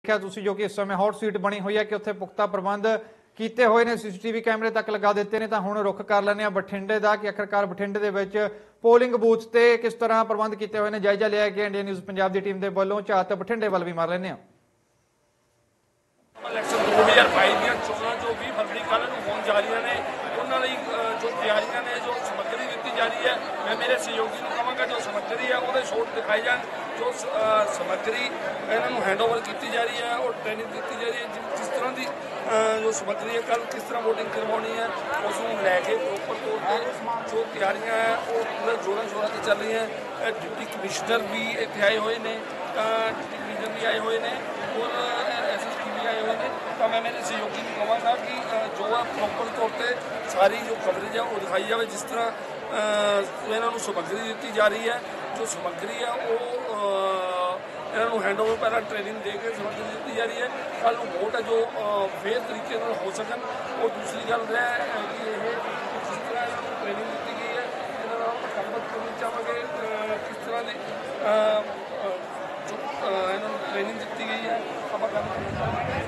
ਦੇਖਿਆ ਤੁਸੀਂ ਜੋ ਕਿ ਇਸ ਸਮੇਂ ਹੌਟ ਸੀਟ ਬਣੀ ਹੋਈ ਹੈ ਕਿ ਉੱਥੇ ਪੁਖਤਾ ਪ੍ਰਬੰਧ ਕੀਤੇ ਹੋਏ ਨੇ, ਸੀਸੀਟੀਵੀ ਕੈਮਰੇ ਤੱਕ ਲਗਾ ਦਿੱਤੇ ਨੇ। ਤਾਂ ਹੁਣ ਰੁੱਖ ਕਰ ਲੈਂਦੇ ਆ ਬਠਿੰਡੇ ਦਾ ਕਿ ਆਖਰਕਾਰ ਬਠਿੰਡੇ ਦੇ ਵਿੱਚ ਪੋਲਿੰਗ ਬੂਥ ਤੇ ਕਿਸ ਤਰ੍ਹਾਂ ਪ੍ਰਬੰਧ ਕੀਤੇ ਹੋਏ ਨੇ। ਜਾਇਜ਼ਾ ਲਿਆ ਗਿਆ ਇੰਡੀਅਨ ਨਿਊਜ਼ ਪੰਜਾਬ ਦੀ ਟੀਮ ਦੇ ਵੱਲੋਂ। ਝਾਤ ਬਠਿੰਡੇ ਵੱਲ ਵੀ ਮਾਰ ਲੈਂਦੇ ਆ। ਇਲੈਕਸ਼ਨ 2022 ਦੀਆਂ ਚੋਣਾਂ ਜੋ 20 ਫਰਵਰੀ ਕੱਲ੍ਹ ਨੂੰ ਹੋਣ ਜਾ ਰਹੀਆਂ ਨੇ, ਉਹਨਾਂ ਲਈ ਜੋ ਤਿਆਰੀਆਂ ਨੇ, ਜੋ ਸਮੱਗਰੀ ਦਿੱਤੀ ਜਾ ਰਹੀ ਹੈ, ਮੈਂ ਮੇਰੇ ਸਹਿਯੋਗੀ ਨੂੰ ਕਹਾਂਗਾ ਜੋ ਸਮੱਗਰੀ ਹੈ ਉਹਦੇ ਸ਼ੋਟ ਦਿਖਾਏ ਜਾਣ। ਜੋ ਸਮੱਗਰੀ ਇਹਨਾਂ ਨੂੰ ਹੈਂਡਓਵਰ ਕੀਤੀ ਜਾ ਰਹੀ ਹੈ ਔਰ ਟ੍ਰੇਨਿੰਗ ਦਿੱਤੀ ਜਾ ਰਹੀ ਹੈ ਜਿਸ ਤਰ੍ਹਾਂ ਦੀ ਜੋ ਸਮੱਗਰੀ ਹੈ, ਕੱਲ੍ਹ ਕਿਸ ਤਰ੍ਹਾਂ ਵੋਟਿੰਗ ਕਰਵਾਉਣੀ ਹੈ, ਉਸ ਨੂੰ ਲੈ ਕੇ ਪ੍ਰੋਪਰ ਤੌਰ 'ਤੇ ਜੋ ਤਿਆਰੀਆਂ ਹੈ ਉਹ ਪੂਰੇ ਜ਼ੋਰਾਂ ਸ਼ੋਰਾਂ 'ਤੇ ਚੱਲ ਰਹੀਆਂ। ਡਿਪਟੀ ਕਮਿਸ਼ਨਰ ਵੀ ਇੱਥੇ ਆਏ ਹੋਏ ਨੇ, ਡਿਪਟੀ ਕਮਿਸ਼ਨਰ ਵੀ ਆਏ ਹੋਏ ਨੇ ਔਰ SSP ਵੀ ਆਏ ਹੋਏ ਨੇ। ਤਾਂ ਮੈਂ ਮੇਰੇ ਸਹਿਯੋਗੀ ਨੂੰ ਕਹਾਂਗਾ ਕਿ ਜੋ ਹੈ ਪ੍ਰੋਪਰ ਤੌਰ 'ਤੇ ਸਾਰੀ ਜੋ ਕਵਰੇਜ ਹੈ ਉਹ ਦਿਖਾਈ ਜਾਵੇ। ਜਿਸ ਤਰ੍ਹਾਂ ਇਹਨਾਂ ਨੂੰ ਸਮੱਗਰੀ ਦਿੱਤੀ ਜਾ ਰਹੀ ਹੈ, ਜੋ ਸਮੱਗਰੀ ਹੈ ਉਹ ਇਹਨਾਂ ਨੂੰ ਹੈਂਡਓਵਰ ਪਹਿਲਾਂ ਟ੍ਰੇਨਿੰਗ ਦੇ ਕੇ ਸਮੱਗਰੀ ਦਿੱਤੀ ਜਾ ਰਹੀ ਹੈ। ਕੱਲ੍ਹ ਨੂੰ ਵੋਟ ਹੈ ਜੋ ਫੇਅਰ ਤਰੀਕੇ ਨਾਲ ਹੋ ਸਕਣ। ਔਰ ਦੂਸਰੀ ਗੱਲ ਹੈ ਕਿ ਇਹ ਜਿਸ ਤਰ੍ਹਾਂ ਇਹਨਾਂ ਨੂੰ ਟ੍ਰੇਨਿੰਗ ਦਿੱਤੀ ਗਈ ਹੈ, ਇਹਨਾਂ ਨਾਲ ਆਪਾਂ ਗੱਲਬਾਤ ਕਰਨੀ ਚਾਹਾਂਗੇ ਕਿਸ ਤਰ੍ਹਾਂ ਦੀ ਜੋ ਇਹਨਾਂ ਨੂੰ ਟ੍ਰੇਨਿੰਗ ਦਿੱਤੀ ਗਈ ਹੈ। ਆਪਾਂ ਗੱਲ ਕਰਨੀ ਚਾਹਾਂਗੇ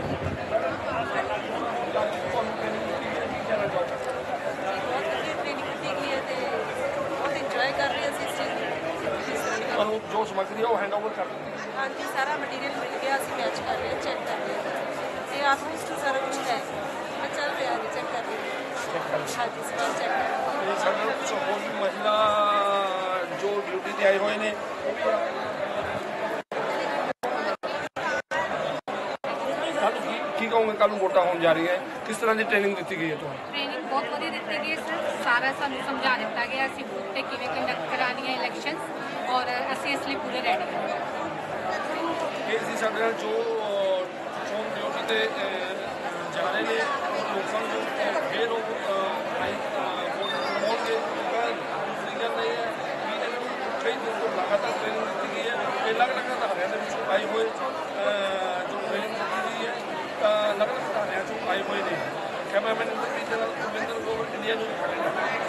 ਤੁਹਾਨੂੰ ਟ੍ਰੇਨਿੰਗ ਦਿੱਤੀ ਗਈ ਹੈ, ਕੀ ਕਹਿਣਾ ਚਾਹੋਗੇ? ਤੁਹਾਨੂੰ ਜੋ ਸਮੱਗਰੀ ਹੈ ਉਹ ਹੈਂਡਓਵਰ ਕਰ ਦਿੱਤੀ? ਹਾਂਜੀ, ਸਾਰਾ ਮਟੀਰੀਅਲ ਮਿਲ ਗਿਆ, ਅਸੀਂ ਮੈਚ ਕਰ ਰਹੇ ਹਾਂ, ਚੈੱਕ ਕਰ ਰਹੇ ਹਾਂ ਤੇ ਆਲਮੋਸਟ ਸਾਰਾ ਕੁਝ ਹੈ, ਮੈਂ ਚੱਲ ਰਿਹਾ ਜੀ, ਚੈੱਕ ਕਰ ਰਹੀ ਹਾਂ। ਹਾਂਜੀ, ਸਵਾਲ ਚੈੱਕ ਕਰ ਰਹੇ ਹਾਂ। ਸਾਡੇ ਨਾਲ ਕੁਝ ਹੋਰ ਵੀ ਮਹਿਲਾ ਜੋ ਡਿਊਟੀ ਤੇ ਆਏ ਹੋਏ ਨੇ ਉਹ ਵੀ ਕੀ ਕਹੋਗੇ? ਕੱਲ੍ਹ ਨੂੰ ਵੋਟਾਂ ਹੋਣ ਜਾ ਰਹੀਆਂ, ਕਿਸ ਤਰ੍ਹਾਂ ਦੀ ਟ੍ਰੇਨਿੰਗ ਦਿੱਤੀ ਗਈ ਹੈ ਤੁਹਾਨੂੰ? ट्रेनिंग बहुत वधिया दी गई सर, सारा सानू समझा दिता गया ਅਸੀਂ ਵੋਟ ਤੇ ਕਿਵੇਂ ਕੰਡਕਟ ਕਰਾਣੀ ਹੈ ਇਲੈਕਸ਼ਨਸ ਔਰ ਅਸੀਂ ਇਸ ਲਈ ਪੂਰੇ ਰੈਡੀ ਹਾਂ। ਇਹ ਸੀ ਸਾਡੇ ਨਾਲ ਜੋ ਚੋਣ ਡਿਊਟੀ ਤੇ ਜਾ ਰਹੇ ਨੇ ਲੋਕਾਂ ਨੂੰ ਫੇਰ ਉਹ ਵੋਟ ਕਰਵਾਉਣਗੇ। ਦੂਸਰੀ ਗੱਲ ਇਹ ਹੈ ਕਿ ਇਹਨਾਂ ਨੂੰ ਕਈ ਦਿਨ ਤੋਂ ਲਗਾਤਾਰ ਟ੍ਰੇਨਿੰਗ ਦਿੱਤੀ ਗਈ ਹੈ। ਇਹ ਅਲੱਗ-ਅਲੱਗ ਅਦਾਰਿਆਂ ਦੇ ਵਿੱਚੋਂ ਆਏ ਹੋਏ ਜੋ ਟ੍ਰੇਨਿੰਗ ਦਿੱਤੀ ਗਈ ਹੈ ਅਲੱਗ-ਅਲੱਗ ਅਦਾਰਿਆਂ 'ਚੋਂ ਆਏ ਹੋਏ ਨੇ। ਕੈਮਰਾਮੈਨ ਇੰਦਰਜੀਤ ਦੇ ਨਾਲ ਰਵਿੰਦਰ ਗੋਵਰ, ਇੰਡੀਆ ਨਿਊਜ਼।